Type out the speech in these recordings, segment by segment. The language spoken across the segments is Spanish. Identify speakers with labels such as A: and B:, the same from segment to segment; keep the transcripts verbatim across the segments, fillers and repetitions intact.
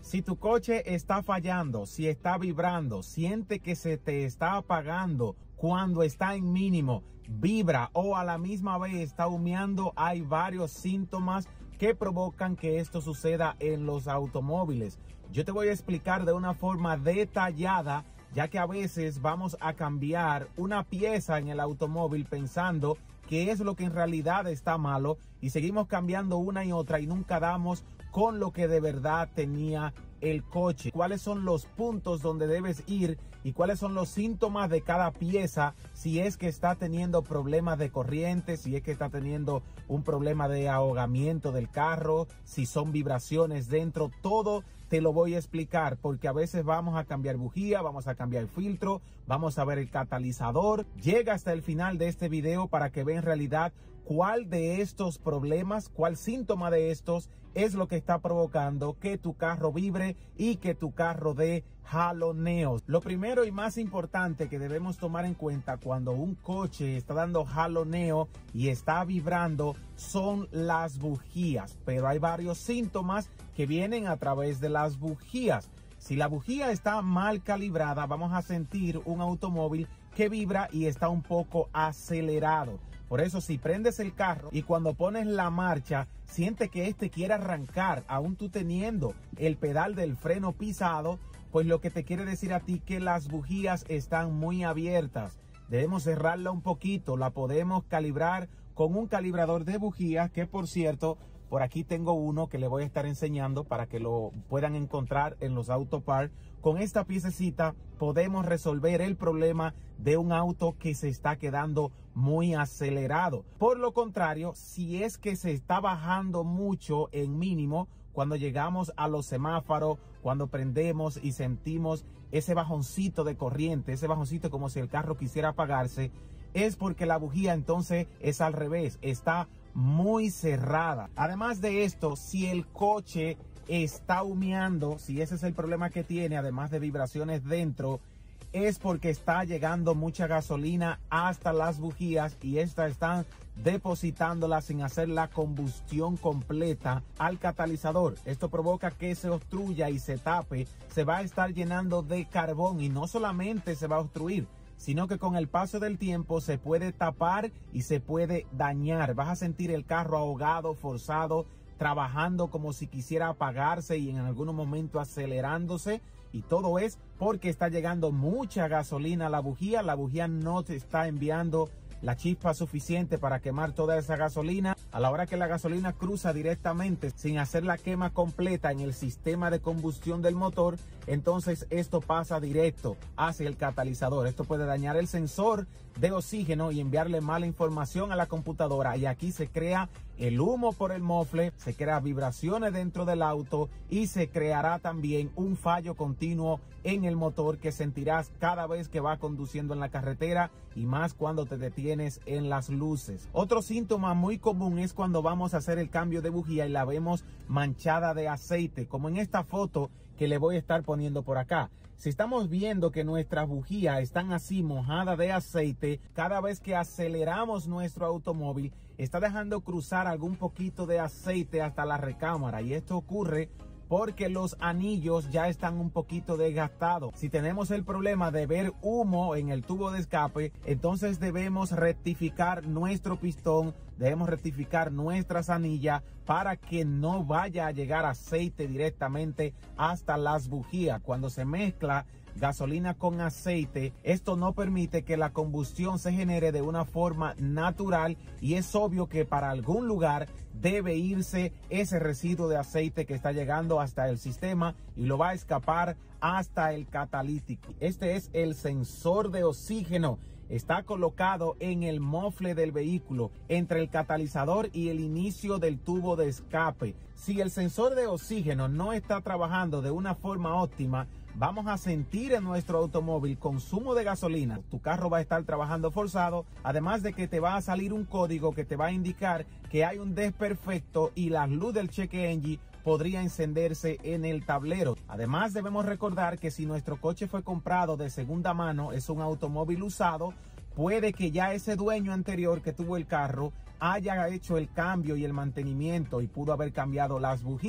A: Si tu coche está fallando, si está vibrando, siente que se te está apagando cuando está en mínimo, vibra o a la misma vez está humeando, hay varios síntomas que provocan que esto suceda en los automóviles. Yo te voy a explicar de una forma detallada, ya que a veces vamos a cambiar una pieza en el automóvil pensando que es lo que en realidad está malo y seguimos cambiando una y otra y nunca damos con lo que de verdad tenía el coche. Cuáles son los puntos donde debes ir y cuáles son los síntomas de cada pieza, si es que está teniendo problemas de corriente, si es que está teniendo un problema de ahogamiento del carro, si son vibraciones dentro, todo te lo voy a explicar, porque a veces vamos a cambiar bujía, vamos a cambiar filtro, vamos a ver el catalizador. Llega hasta el final de este video para que vean en realidad cuál de estos problemas, cuál síntoma de estos es lo que está provocando que tu carro vibre y que tu carro dé jaloneos. Lo primero y más importante que debemos tomar en cuenta cuando un coche está dando jaloneo y está vibrando son las bujías, pero hay varios síntomas que vienen a través de las bujías. Si la bujía está mal calibrada, vamos a sentir un automóvil que vibra y está un poco acelerado. Por eso, si prendes el carro y cuando pones la marcha, siente que este quiere arrancar, aún tú teniendo el pedal del freno pisado, pues lo que te quiere decir a ti que las bujías están muy abiertas. Debemos cerrarla un poquito, la podemos calibrar con un calibrador de bujías, que por cierto, por aquí tengo uno que le voy a estar enseñando para que lo puedan encontrar en los Autopart. Con esta piececita podemos resolver el problema de un auto que se está quedando muy acelerado. Por lo contrario, si es que se está bajando mucho en mínimo, cuando llegamos a los semáforos, cuando prendemos y sentimos ese bajoncito de corriente, ese bajoncito como si el carro quisiera apagarse, es porque la bujía entonces es al revés, está muy cerrada. Además de esto, si el coche está humeando, si ese es el problema que tiene, además de vibraciones dentro, es porque está llegando mucha gasolina hasta las bujías y estas están depositándola sin hacer la combustión completa al catalizador. Esto provoca que se obstruya y se tape, se va a estar llenando de carbón y no solamente se va a obstruir, sino que con el paso del tiempo se puede tapar y se puede dañar. Vas a sentir el carro ahogado, forzado, trabajando como si quisiera apagarse y en algún momento acelerándose. Y todo es porque está llegando mucha gasolina a la bujía. La bujía no te está enviando la chispa suficiente para quemar toda esa gasolina. A la hora que la gasolina cruza directamente sin hacer la quema completa en el sistema de combustión del motor, entonces esto pasa directo hacia el catalizador. Esto puede dañar el sensor de oxígeno y enviarle mala información a la computadora, y aquí se crea el humo por el mofle, se crean vibraciones dentro del auto y se creará también un fallo continuo en el motor que sentirás cada vez que va conduciendo en la carretera y más cuando te detienes en las luces. Otro síntoma muy común es cuando vamos a hacer el cambio de bujía y la vemos manchada de aceite, como en esta foto que le voy a estar poniendo por acá. Si estamos viendo que nuestras bujías están así mojadas de aceite, cada vez que aceleramos nuestro automóvil, está dejando cruzar algún poquito de aceite hasta la recámara, y esto ocurre porque los anillos ya están un poquito desgastados. Si tenemos el problema de ver humo en el tubo de escape, entonces debemos rectificar nuestro pistón, debemos rectificar nuestras anillas para que no vaya a llegar aceite directamente hasta las bujías. Cuando se mezcla gasolina con aceite, esto no permite que la combustión se genere de una forma natural, y es obvio que para algún lugar debe irse ese residuo de aceite que está llegando hasta el sistema y lo va a escapar hasta el catalítico. Este es el sensor de oxígeno. Está colocado en el mofle del vehículo, entre el catalizador y el inicio del tubo de escape. Si el sensor de oxígeno no está trabajando de una forma óptima, vamos a sentir en nuestro automóvil consumo de gasolina. Tu carro va a estar trabajando forzado, además de que te va a salir un código que te va a indicar que hay un desperfecto y la luz del check engine podría encenderse en el tablero. Además, debemos recordar que si nuestro coche fue comprado de segunda mano, es un automóvil usado, puede que ya ese dueño anterior que tuvo el carro haya hecho el cambio y el mantenimiento y pudo haber cambiado las bujías.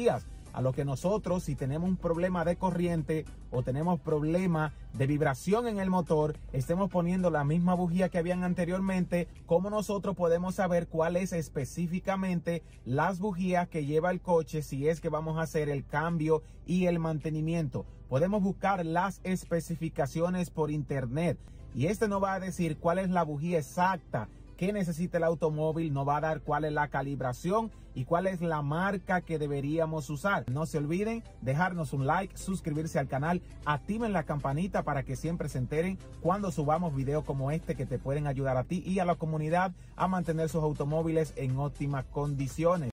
A: a lo que nosotros, si tenemos un problema de corriente o tenemos problema de vibración en el motor, estemos poniendo la misma bujía que habían anteriormente. ¿Cómo nosotros podemos saber cuál es específicamente las bujías que lleva el coche si es que vamos a hacer el cambio y el mantenimiento? Podemos buscar las especificaciones por internet y este nos va a decir cuál es la bujía exacta que necesita el automóvil, nos va a dar cuál es la calibración y cuál es la marca que deberíamos usar. No se olviden dejarnos un like, suscribirse al canal, activen la campanita para que siempre se enteren cuando subamos videos como este que te pueden ayudar a ti y a la comunidad a mantener sus automóviles en óptimas condiciones.